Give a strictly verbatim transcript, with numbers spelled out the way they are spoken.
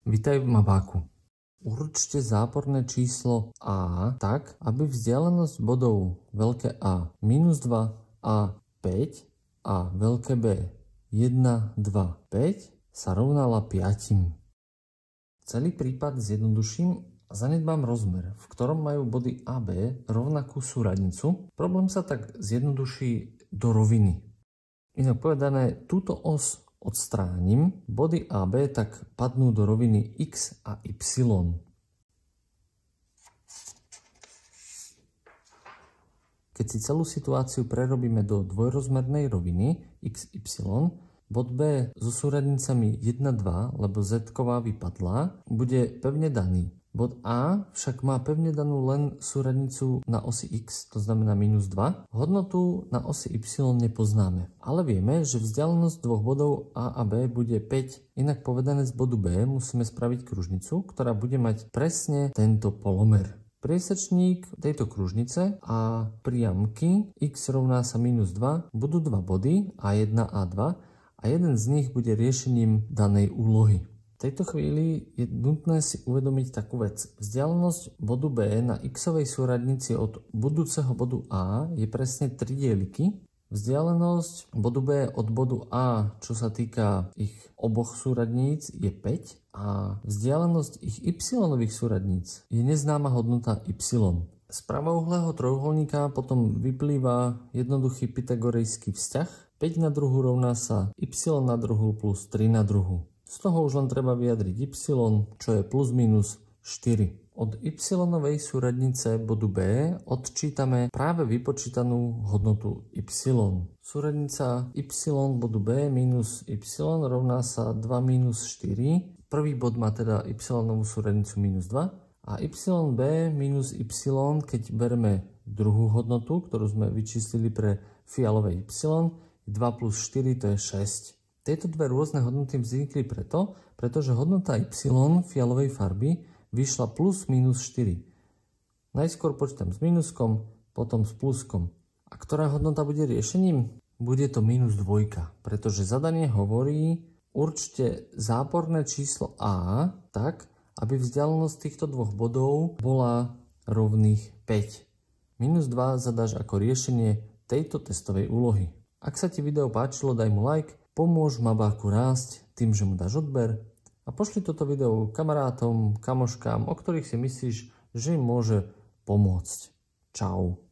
Vitaj v Mabáku. Určte záporné číslo A tak, aby vzdialenosť bodov veľké A minus dva a päť a veľké B jeden, dva, päť sa rovnala päť. Celý prípad zjednoduším a zanedbám rozmer, v ktorom majú body A a B rovnakú súradnicu. Problém sa tak zjednoduší do roviny. Inak povedané, túto os odstránim, body A a B tak padnú do roviny x a y. Keď si celú situáciu prerobíme do dvojrozmernej roviny x, y, bod B so súradnicami jeden, dva, lebo z-ková vypadla, bude pevne daný. Bod A však má pevne danú len súradnicu na osi x, to znamená minus dva. Hodnotu na osi y nepoznáme, ale vieme, že vzdialenosť dvoch bodov A a B bude päť. Inak povedané, z bodu B musíme spraviť kružnicu, ktorá bude mať presne tento polomer. Priesečník tejto kružnice a priamky x rovná sa minus dva budú dva body A jeden a A dva a jeden z nich bude riešením danej úlohy. V tejto chvíli je nutné si uvedomiť takú vec. Vzdialenosť bodu B na x-ovej súradnici od budúceho bodu A je presne tri dieliky. Vzdialenosť bodu B od bodu A, čo sa týka ich oboch súradníc, je päť a vzdialenosť ich y-ových súradníc je neznáma hodnota y. Z pravouhlého trojuholníka potom vyplýva jednoduchý pythagorejský vzťah. päť na druhu rovná sa y na druhu plus tri na druhu. Z toho už len treba vyjadriť y, čo je plus minus štyri. Od y-ovej súradnice bodu B odčítame práve vypočítanú hodnotu y. Súradnica y bodu B minus y rovná sa dva minus štyri. Prvý bod má teda y-ovú súradnicu minus dva a yb minus y, keď bereme druhú hodnotu, ktorú sme vyčíslili pre fialové y, dva plus štyri to je šesť. Tieto dve rôzne hodnoty vznikli preto, pretože hodnota y fialovej farby vyšla plus minus štyri. Najskôr počítam s minuskom, potom s pluskom. A ktorá hodnota bude riešením? Bude to minus dvojka, pretože zadanie hovorí, určte záporné číslo A tak, aby vzdialenosť týchto dvoch bodov bola rovných päť. Minus dva zadáš ako riešenie tejto testovej úlohy. Ak sa ti video páčilo, daj mu like, pomôž Mabáku rásť tým, že mu dáš odber a pošli toto video kamarátom, kamoškám, o ktorých si myslíš, že im môže pomôcť. Čau.